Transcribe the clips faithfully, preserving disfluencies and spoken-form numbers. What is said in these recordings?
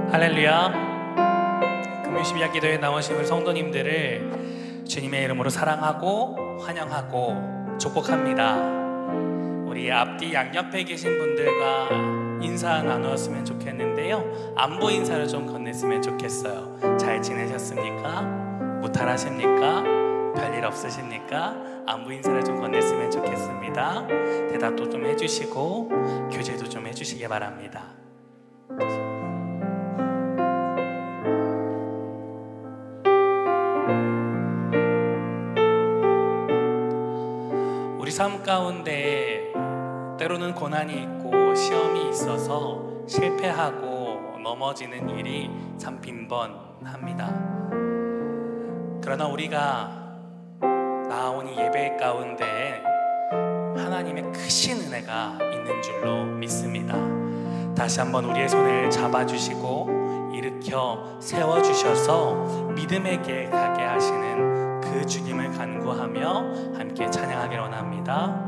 할렐루야. 금요시비야 기도에 나오신 우리 성도님들을 주님의 이름으로 사랑하고 환영하고 축복합니다. 우리 앞뒤 양옆에 계신 분들과 인사 나누었으면 좋겠는데요, 안부 인사를 좀 건넸으면 좋겠어요. 잘 지내셨습니까? 무탈하십니까? 별일 없으십니까? 안부 인사를 좀 건넸으면 좋겠습니다. 대답도 좀 해주시고 교제도 좀 해주시기 바랍니다. 우리 삶 가운데 때로는 고난이 있고 시험이 있어서 실패하고 넘어지는 일이 참 빈번합니다. 그러나 우리가 나온 이 예배 가운데 하나님의 크신 은혜가 있는 줄로 믿습니다. 다시 한번 우리의 손을 잡아주시고 일으켜 세워주셔서 믿음의 길 가게 하시는 그 주님을 간구하며 함께 찬양하기를 원합니다.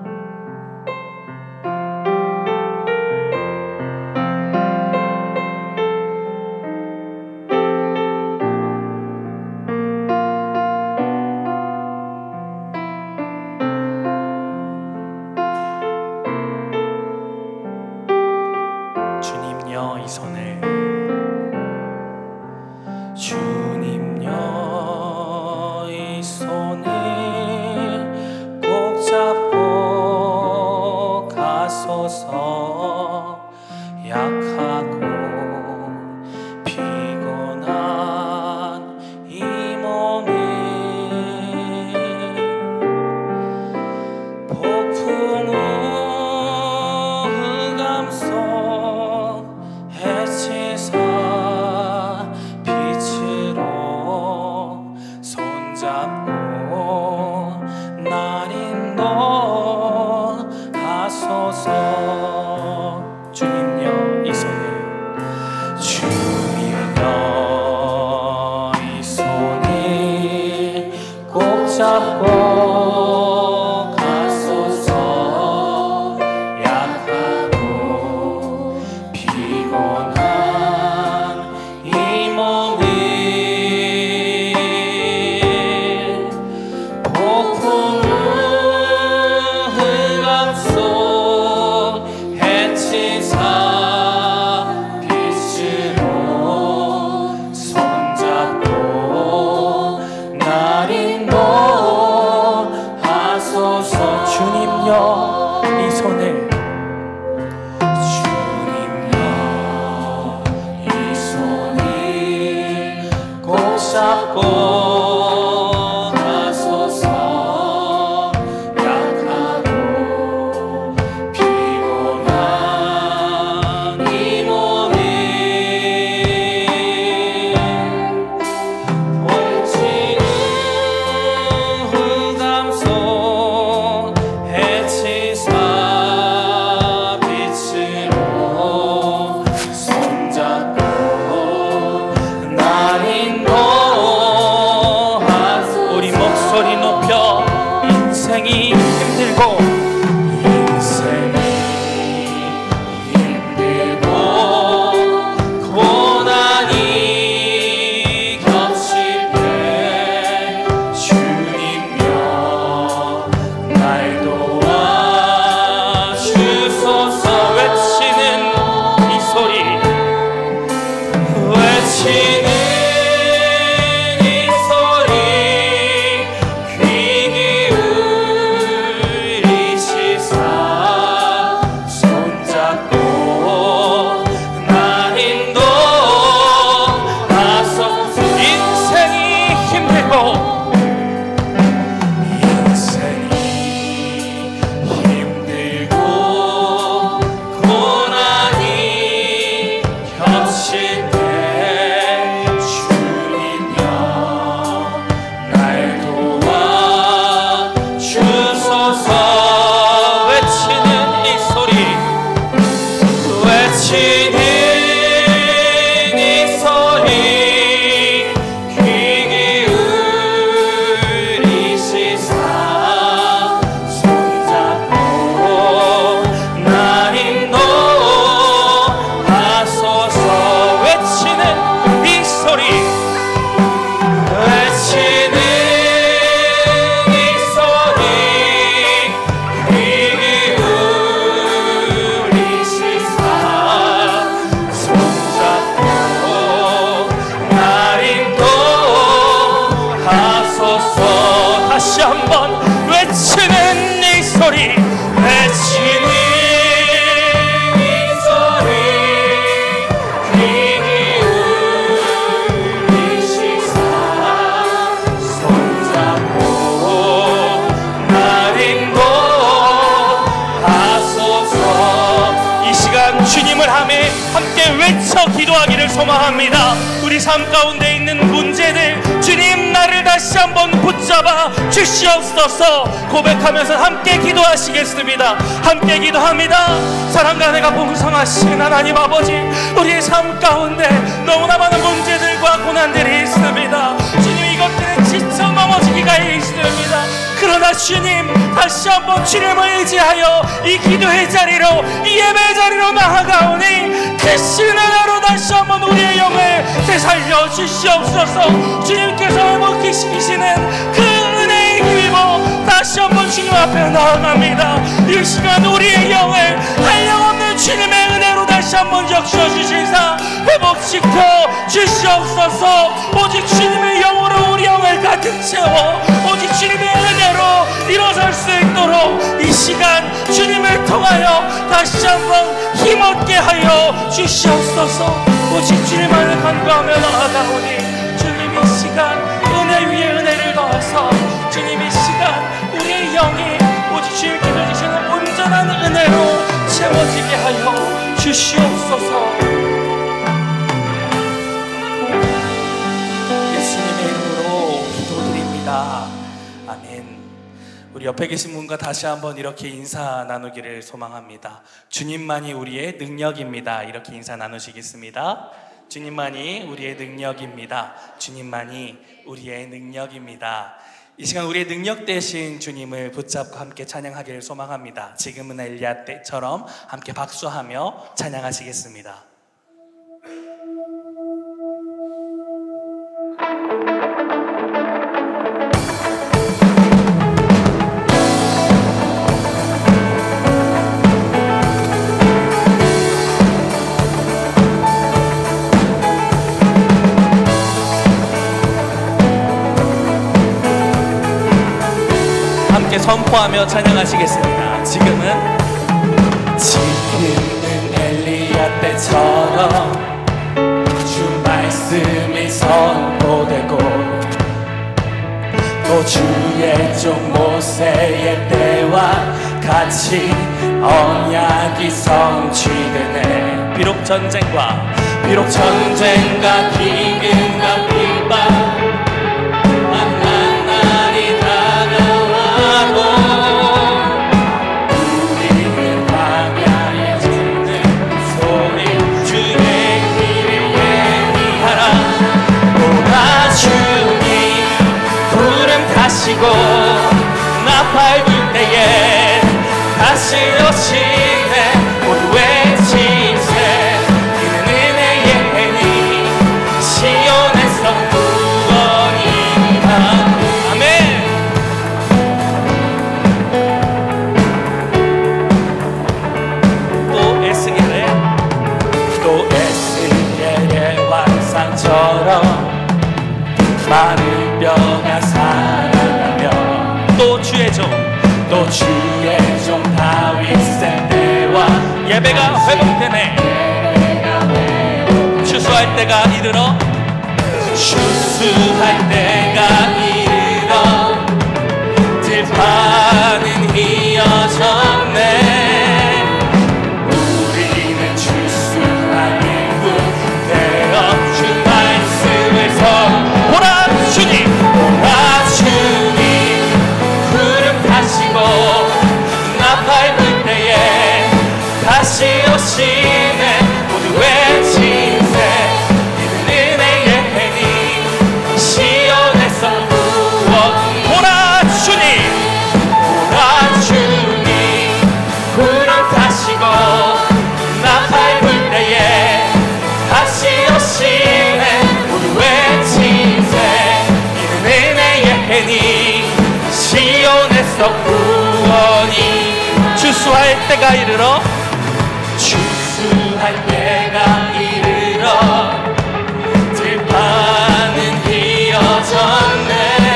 주님여 이 손을 주님여 이 손을 꼭 잡고 가소서. 약하고 피곤한 이 몸을 폭풍우 감속 해치사 빛으로 손잡고 날 인도하소서. 주님여 이 손을 주님여 이 손을 꼭 잡고 가소서. 약하고 피곤한 이 몸을 폭풍우 감속 해치사 빛으로 손잡고 날 인도하소서. 주님여 이 손을 주님여 이 손을 꼭 잡고 가소서. 약하고 피곤한 이 몸을 봄치는 후감속 해치사 빛으로 손잡고 날 인도하소서. 우리 목소리 높여 인생이 힘들고 인생이 힘들고 고난이 겹칠 때 주님여 날 도와주소서. 외치는 이 소리 외치는 이 소리 귀 기울이시사 손잡고 날 인도하소서. 인생이 힘들고 인생이 힘들고 고난이 겹칠 때 주님여 날 도와주소서. 외치는 이 소리 외치는 이 소리 귀 기울이시사 손잡고 날 인도하소서. 외치는 외쳐 기도하기를 소망합니다. 우리 삶 가운데 있는 문제들 주님 나를 다시 한번 붙잡아 주시옵소서 고백하면서 함께 기도하시겠습니다. 함께 기도합니다. 사랑과 내가 풍성하신 하나님 아버지, 우리의 삶 가운데 너무나 많은 문제들과 고난들이 있습니다. 주님, 이것들에 지쳐 넘어지기가 있습니다. 그러나 주님, 다시 한번 주님을 의지하여 이 기도의 자리로, 이 예배 자리로 나아가오니 그 신은혜로 다시 한번 우리의 영을 되살려 주시옵소서. 주님께서 회복시키시는 그 은혜의 힘입어 다시 한번 주님 앞에 나아갑니다. 이 시간 우리의 영을 한량없는 주님의 은혜로 다시 한번 적셔주시사 회복시켜 주시옵소서. 오직 주님의 영으로 우리 영을 가득 채워 오직 주님의 은혜로 일어설 수 있도록 이 시간 주님을 통하여 다시 한번 힘없게 하여 주시옵소서. 오직 주님만을 간구하며 나아가오니 주님 이 시간 은혜 위에 은혜를 더하사 주님 이 시간 우리의 영이 오직 주님께서 주시는 온전한 은혜로 채워지게 하여 주시옵소서. 예수님의 이름으로 기도드립니다. 아멘. 우리 옆에 계신 분과 다시 한번 이렇게 인사 나누기를 소망합니다. 주님만이 우리의 능력입니다. 이렇게 인사 나누시겠습니다. 주님만이 우리의 능력입니다. 주님만이 우리의 능력입니다. 이 시간 우리의 능력 되신 주님을 붙잡고 함께 찬양하기를 소망합니다. 지금은 엘리야 때처럼 함께 박수하며 찬양하시겠습니다. 함께 선포하며 찬양하시겠습니다. 지금은 지금은 엘리야 때처럼 주 말씀이 선포되고 또 주의 종 모세의 때와 같이 언약이 성취되네. 비록 전쟁과 비록 전쟁과 기근과 비방 나 밟을 때에 다시 오시네. 모두 외치세 이는 은혜의 해니 시온에서 구원이다. 아멘. 또 에스겔의 또 에스겔의 환상처럼 마른 뼈가 살아나며 또 주의 종, 또 주의 종 다윗의 때와 예배가 회복되네. 추수할 때가 이르러 추수할 때가 이르러 들판은 휘어졌네. 우리는 추수하는 군 되어 주 말씀을 선포라. 주님 보라 주님 구름 타시고 나 밟을 때에 다시 오시네. 모두 외치세 이는 은혜의 해니 시온에서 구원. 보라 주님 보라 주님 구름 타시고 나 밟을 때에 다시 오시네. 모두 외치세 시온에서 구원이. 추수할 때가 이르러 추수할 때가 이르러 들판은 휘어졌네.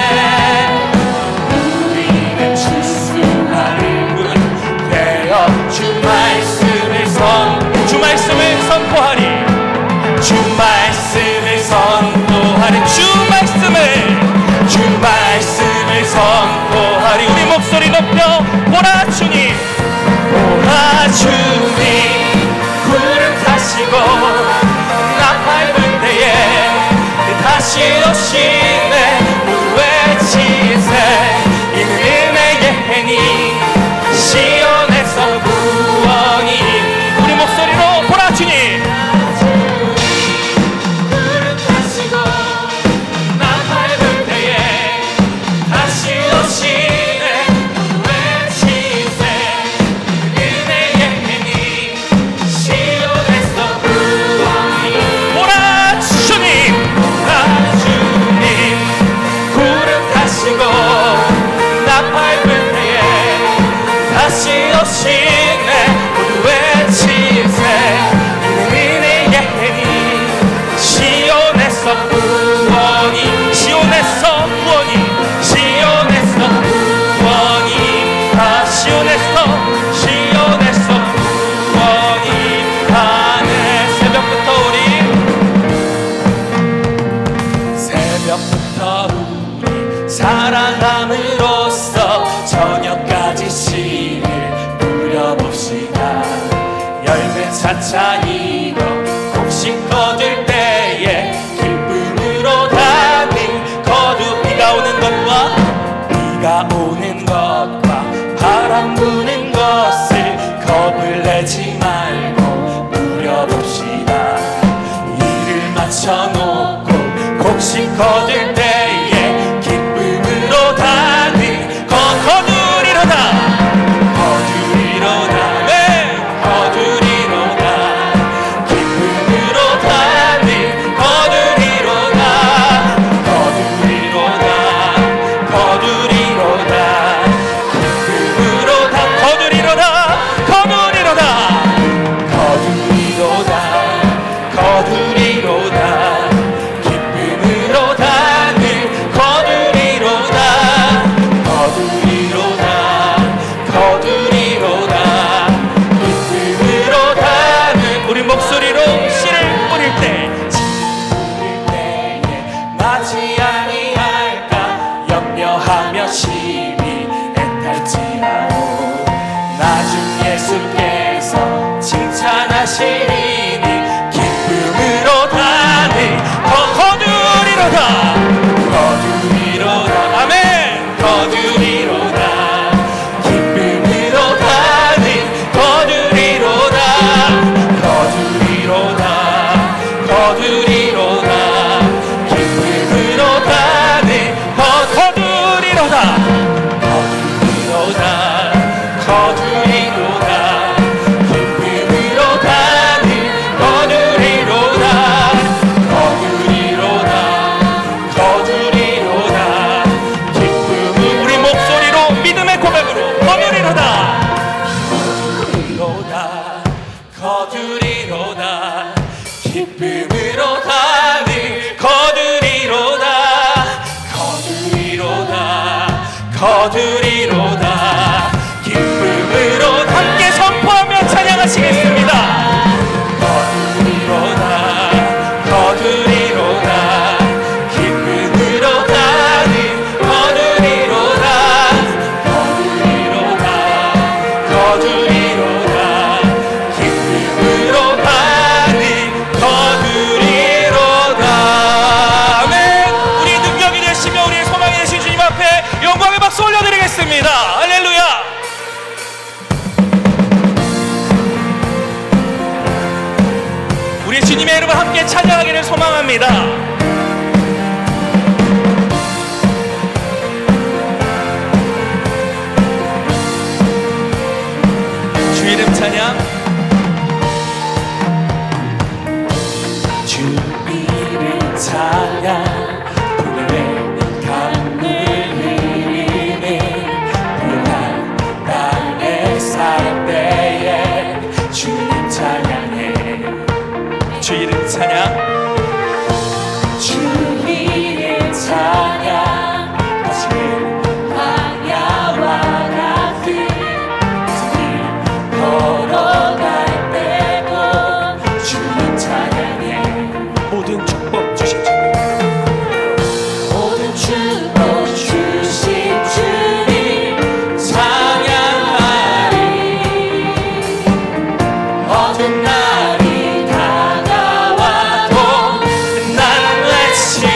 우리는 추수하는 군 되어 주 말씀을 선, 주 말씀을 선포하리. 주 말씀을 선포하리. 주 말씀을 주 말씀을 선포하리. 우리 목소리 높여 보라 주님 보라 주님 구름 타시고 차차이로 곡식 거둘 때에 기쁨으로 다니 거두. 비가 오는 것과 비가 오는 것과 바람 부는 것을 겁을 내지 말고 누려봅시다. 일을 마쳐놓고 곡식 거둘 때에 기쁨으로 다니 거, 거두리로다 거두리로다 네 거두리로다 기쁨으로 다니 거두리로다 거두리로다 거두리로다 기쁨으로 다 거두리로다 거두리로다 거두리로다 거두리로다 기쁨으로 다니 거두리로다 거두리로다 거두리로다 기쁨으로 다니. 우리 목소리로 씨를 뿌릴 때 뿌릴 때에 나지 아니할까 염려하며 심히 애탈지라도 나중 예수께서 칭찬하시리니 기쁨으로 다니 거, 거두리로다 거두리로다 아멘 거두리로다 기쁨으로 다니 거두리로다 거두리로다 거두리로다 기쁨으로 다니 거, 거두리로다 거두리로다 거두리로다 기쁨으로 다니 거두리로다 거두리로다 거두리로다 기쁨을 우리 목소리로 믿음의 고백으로 거두리로다 거두리로다 거두리로다 기쁨으로 다니 거두리로다 거두리로다 거두리로다 기쁨으로 함께 선포하며 찬양하시겠습니다. 거두리로다 거두리로다 기쁨으로 다니 거두리로다 거두리로다 거두리로다 기쁨으로 다니 거두리로다. 아멘. 우리 능력이 되시며 우리의 소망이 되신 주님 앞에 영광의 박수 올려드리겠습니다. 할렐루야. 우리 주님의 이름을 함께 찬양하기를 소망합니다. 주 이름 찬양. 주 이름 찬양 부르네 강물 흐르는 푸른 땅에 살 때에 주님 찬양해 주 이름 찬양. 주 이름 찬양 거친 광야와 같은 길 걸어갈 때도 주님 찬양해 모든 축복 주신 주. 모든 축복 주신 주님 찬양하리. 어두운 날이 다가와도 나는 외치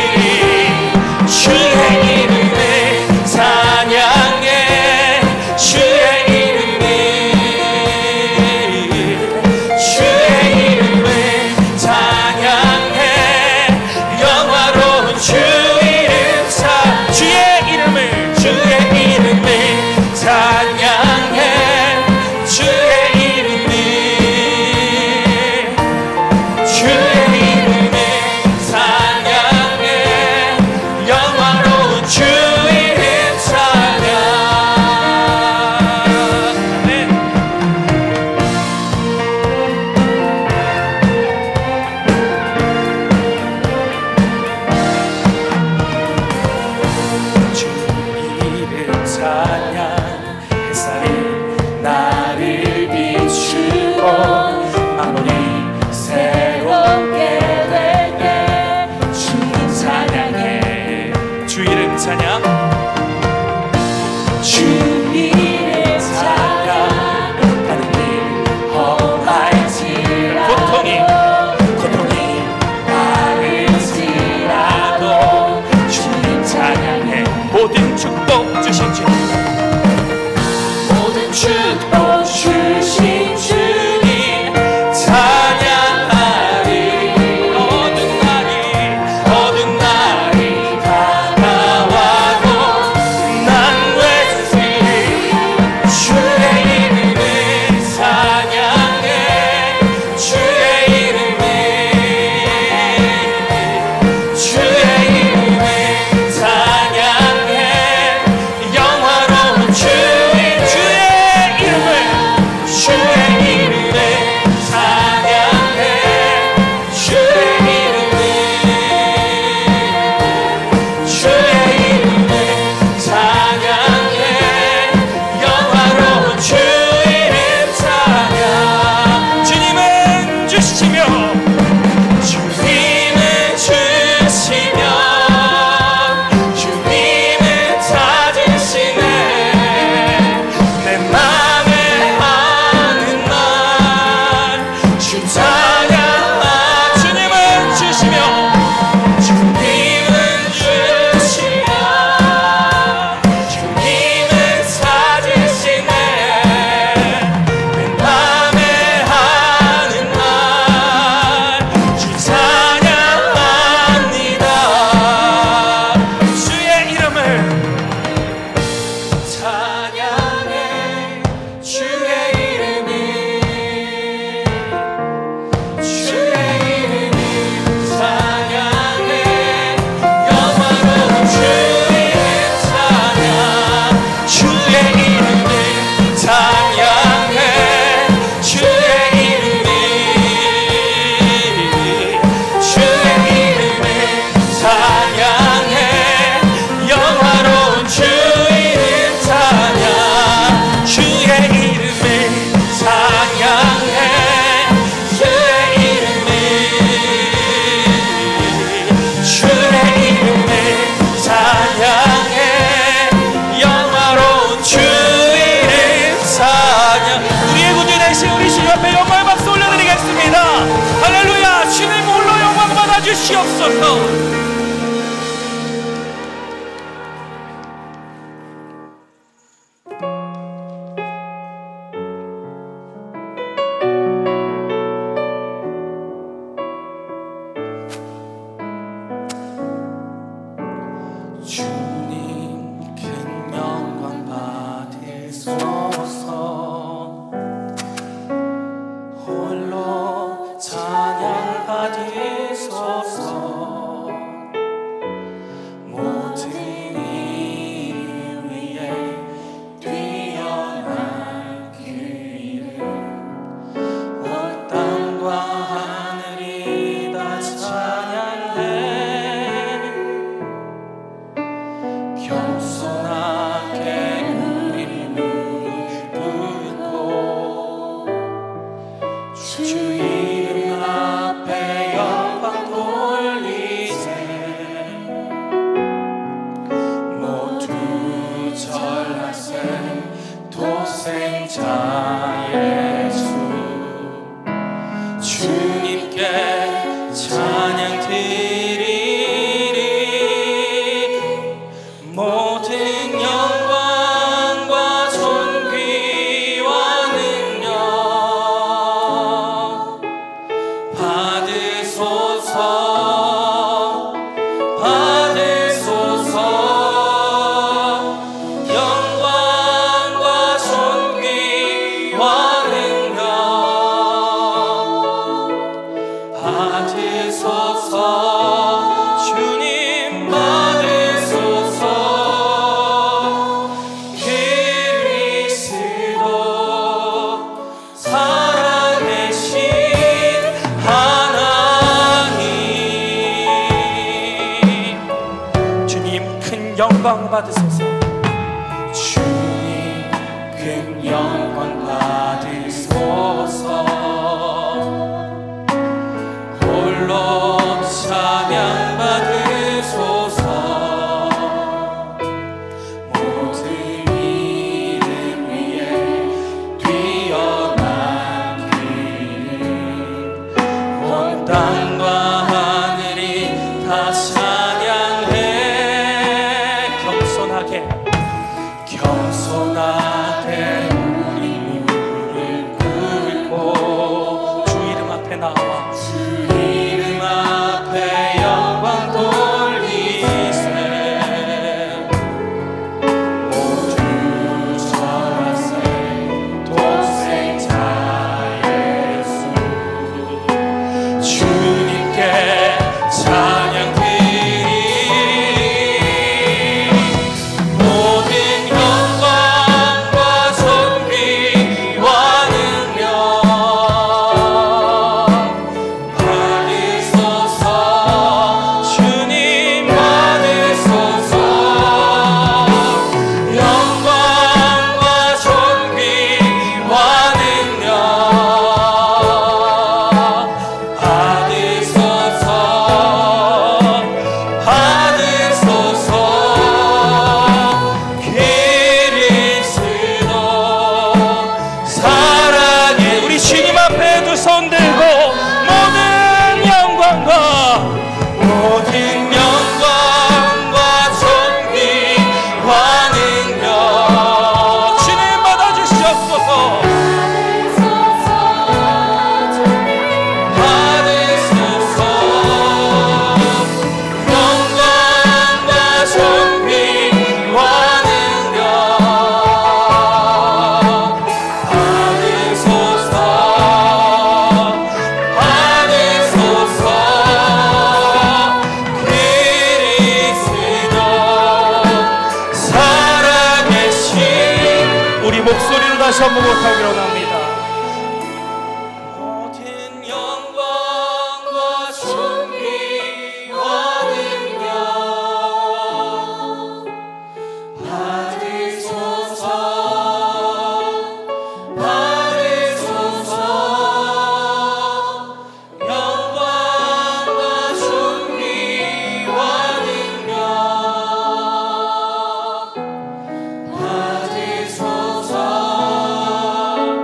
주시옵소서. 영광 받으소서. 주님 큰 영광 받으소서. 홀로 찬양 받으소서. 모든 이름 위에 뛰어난 길을 온 땅과 하늘이 다 찬양해. 겸손하게 우리 무릎을 꿇고 주 이름 앞에 나와 주 이름 앞에 영광 돌리세. 모두 절하세 독생자 예수. 주님께 찬양 목소리로 다시 한번 못하기로 합니다. 모든 영광과 존귀와 능력 받으소서. 받으소서. 영광과 존귀와 능력 받으소서.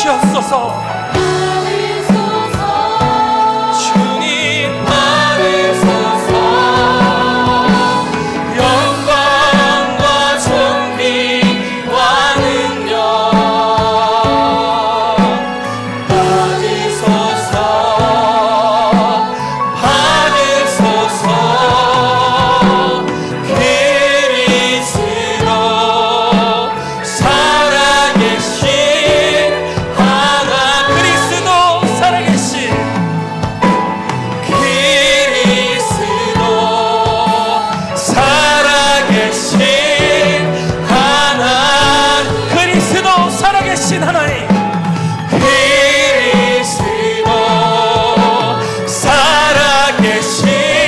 주시옵소서. 주님 받으소서. 영광과 존귀와 능력 받으소서. 받으소서. 그리스도 살아계신 하나. 그리스도 살아계신 그리스도 살아계신 하나님. 그리스도 살아계신 하나님. 그리스도 살아계신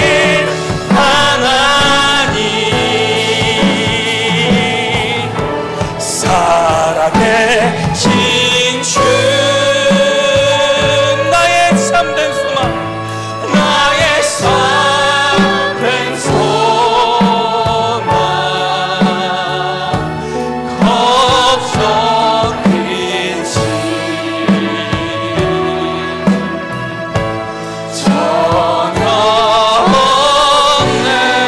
하나님. 살아계신 주 나의 참된 소망, 나의 참된 소망. 걱정 근심 전혀 없네.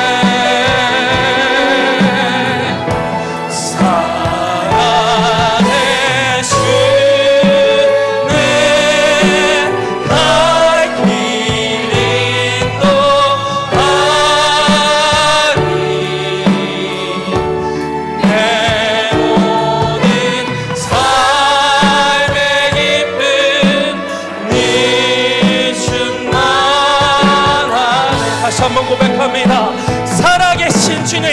살아계시네. 갈 길이 또하니 내 모든 삶의 기쁨 네 충만하네. 다시 한번 고백합니다. 살아계신 주님,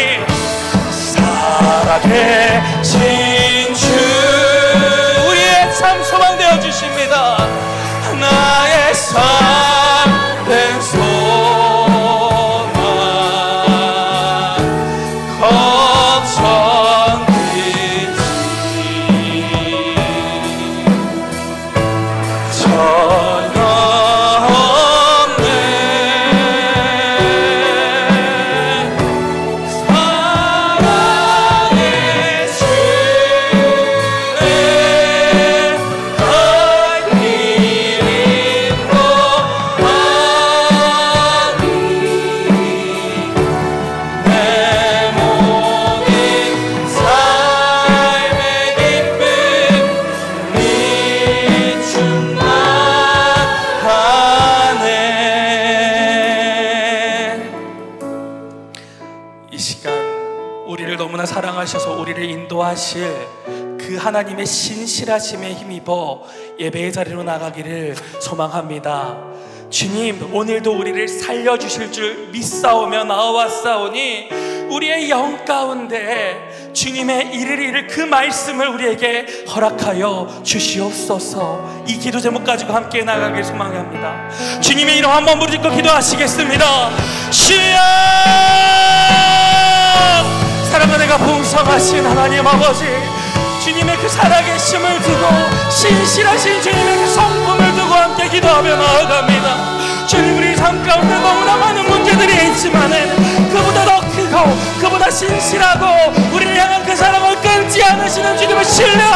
살아계신 주 우리의 참 소망 되어 주십니다. 나의 참된 소망. 걱정 근심 전혀 없네. 이 시간 우리를 너무나 사랑하셔서 우리를 인도하실 그 하나님의 신실하심에 힘입어 예배의 자리로 나가기를 소망합니다. 주님, 오늘도 우리를 살려주실 줄 믿사오며 나와왔사오니 우리의 영 가운데 주님의 이를 이를 그 말씀을 우리에게 허락하여 주시옵소서. 이 기도 제목 가지고 함께 나가길 소망합니다. 주님의 이름 한번 부르짖고 기도하시겠습니다. 주여! 사랑과 내가 풍성하신 하나님 아버지, 주님의 그 살아계심을 두고 신실하신 주님의 그 성품을 두고 함께 기도하며 나아갑니다. 주님, 우리 삶 가운데 너무나 많은 문제들이 있지만은 그보다 더 크고 그보다 신실하고 우리를 향한 그 사랑을 끊지 않으시는 주님을 신뢰